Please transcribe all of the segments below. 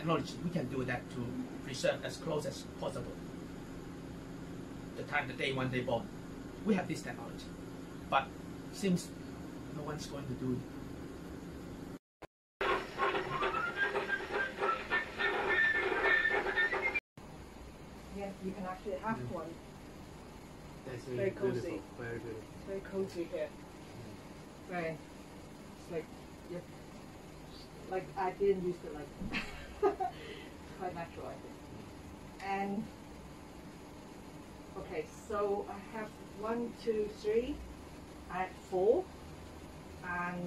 technology, we can do that to preserve as close as possible the time, the day when they born. We have this technology, but seems no one's going to do it. Yeah, you can actually have one. That's Very cozy. beautiful, very good. It's very cozy here. Very. It's like, yeah. Like I didn't use it like quite natural, I think. And okay, so I have 1, 2, 3. I have 4, and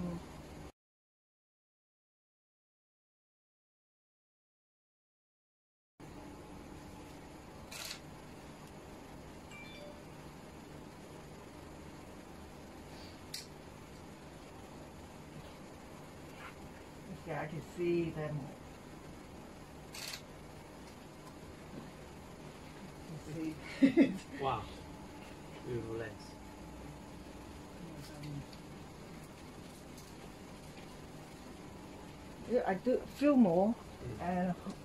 yeah, I can see them. See. Wow, beautiful lens. Yeah, I do feel more, and